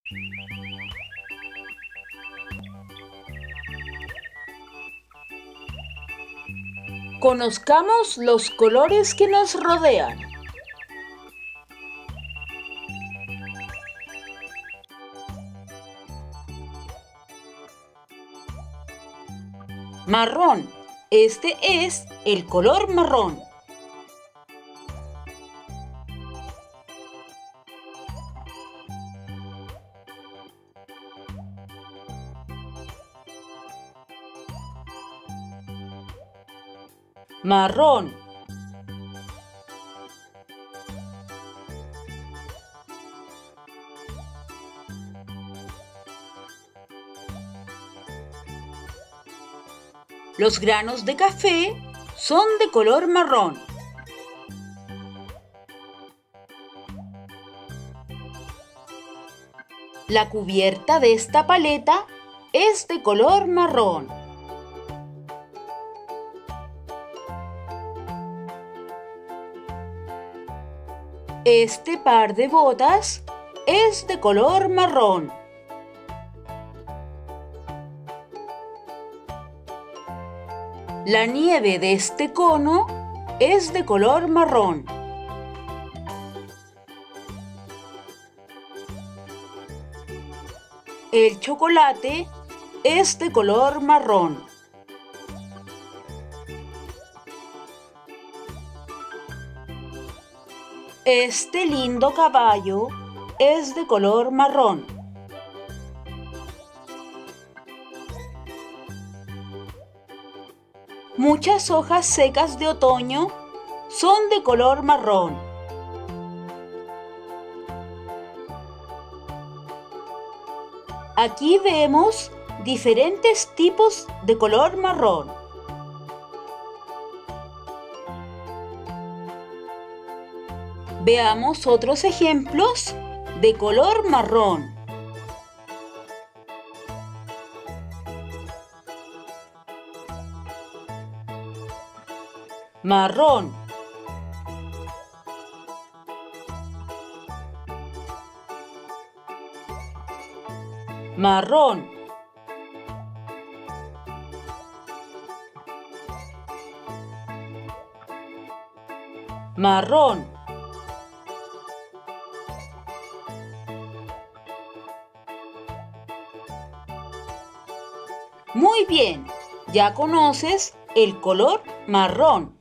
Conozcamos los colores que nos rodean. Marrón. Este es el color marrón. Marrón. Los granos de café son de color marrón. La cubierta de esta paleta es de color marrón. Este par de botas es de color marrón. La nieve de este cono es de color marrón. El chocolate es de color marrón. Este lindo caballo es de color marrón. Muchas hojas secas de otoño son de color marrón. Aquí vemos diferentes tipos de color marrón. Veamos otros ejemplos de color marrón. Marrón. Marrón. Marrón. Muy bien, ya conoces el color marrón.